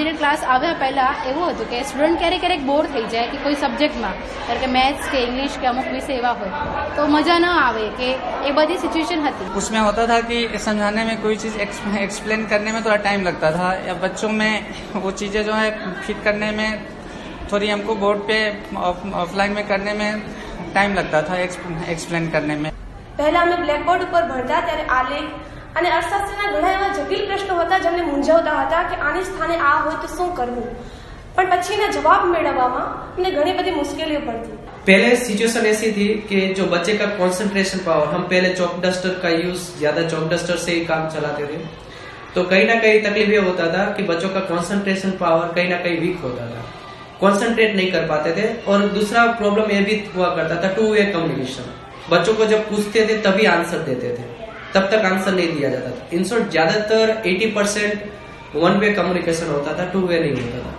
Digital class આવ્યા પહેલા એવું હતું કે સ્ટુડન્ટ ક્યારેક બોર થઈ જાય કે કોઈ સબ્જેક્ટમાં, કારણ કે मैथ्स के इंग्लिश के अमुक विषय एवा हो तो मजा न आवे कि ये बड़ी सिचुएशन थी। उसमें होता था कि समझाने में कोई चीज़ एक्सप्लेन करने में थोड़ा टाइम लगता था, या बच्चों में वो चीज़ें जो है फिट करने में थोड़ी हमको बोर्ड पे ऑफलाइन में करने में टाइम लगता था एक्सप्लेन करने में। पहला अमे ब्लेकबोर्ड पर भणता त्यारे आलेख અને અર્થશાસ્ત્રના ઘણા એવા જટિલ પ્રશ્નો હતા જેમને મૂંઝવતા હતા કે આની સ્થાને આ હોય તો શું કરવું, પણ પછી એના જવાબ મેળવવામાં અમને ઘણી બધી મુશ્કેલીઓ પડતી। पहले सिचुएशन ऐसी थी कि जो बच्चे का कंसंट्रेशन पावर, हम पहले चॉक डस्टर का यूज ज्यादा चॉक डस्टर से ही काम चलाते थे, तो कहीं ना कहीं तकलीफ ये होता था कि बच्चों का कंसंट्रेशन पावर कहीं ना कहीं वीक होता था, कंसंट्रेट नहीं कर पाते थे। और दूसरा प्रॉब्लम ये भी हुआ करता था टू वे कम्युनिकेशन, बच्चों को जब पूछते थे तभी आंसर देते थे, तब तक आंसर नहीं दिया जाता था। इन शॉर्ट ज्यादातर 80% वन वे कम्युनिकेशन होता था, टू वे नहीं होता था।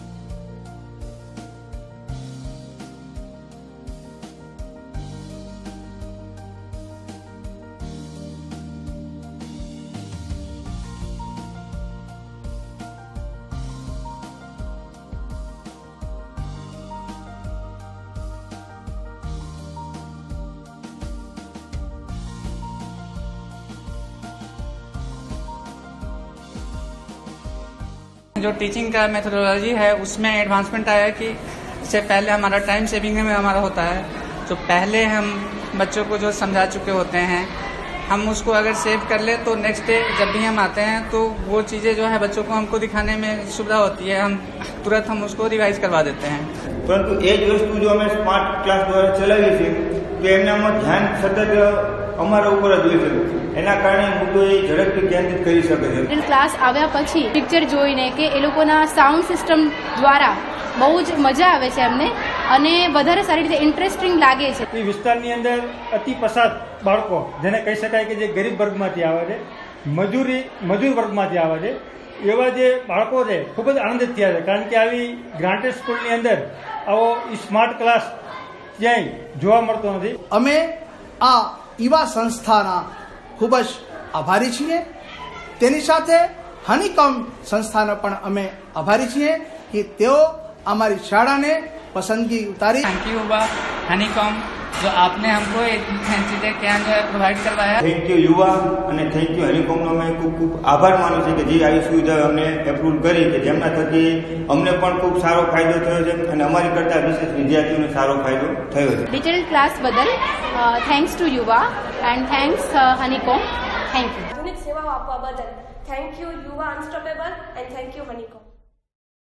जो टीचिंग का मेथोडोलॉजी है उसमें एडवांसमेंट आया कि इससे पहले हमारा टाइम सेविंग में हमारा होता है, तो पहले हम बच्चों को जो समझा चुके होते हैं हम उसको अगर सेव कर ले तो नेक्स्ट डे जब भी हम आते हैं तो वो चीज़ें जो है बच्चों को हमको दिखाने में सुविधा होती है, हम तुरंत हम उसको रिवाइज करवा देते हैं। परंतु ए ज वस्तु जो अमे स्मार्ट क्लास द्वारा चलावी छे तो एमनामां ध्यान सतत अमारा उपर ज होय छे, एना कारणे मुद्दो ए झड़पथी केंद्रित करी शके छे। डिजिटल क्लास આવ્યા પછી પિક્ચર જોઈને કે એ લોકોના સાઉન્ડ સિસ્ટમ દ્વારા બહુ જ મજા આવે છે એમને અને વધારે સારી રીતે ઇન્ટરેસ્ટિંગ લાગે છે। એ વિસ્તારની અંદર અતિ પછાત બાળકો જેને કહી શકાય કે જે ગરીબ વર્ગમાંથી આવે છે, મજૂર વર્ગમાંથી આવે છે, એવા જે બાળકો છે ખૂબ જ આનંદિત થયા છે, કારણ કે આવી ગ્રાન્ટેડ સ્કૂલની અંદર આવો સ્માર્ટ ક્લાસ ક્યાંય જોવા મળતો નથી। અમે આ યુવા સંસ્થાના ખૂબ જ આભારી છીએ, તેની સાથે હનીકॉम्ब સંસ્થાનો પણ અમે આભારી છીએ કે તેઓ અમારી શાળાને પસંદગી ઉતારી। थैंक यू युवा हनीकॉम्ब जो आपने हमको चीजें क्या जो है प्रोवाइड करवाया। थैंक यू युवा અને થેન્ક યુ હનીકોમ્બ નો મેં ખૂબ ખૂબ આભાર માનું છું કે જે આવી સુવિધા અમને એપ્રુવ કરી કે જેમના થકી અમને પણ ખૂબ સારો ફાયદો થયો છે અને અમારી કરતા વિશેષ વિદ્યાર્થીઓને સારો ફાયદો થયો છે। डिजिटल क्लास बदल thanks to Yuva and thanks Honeycomb. Thank you. આધુનિક સેવાઓ આપવા બદલ thank you Yuva unstoppable and thank you honeycomb.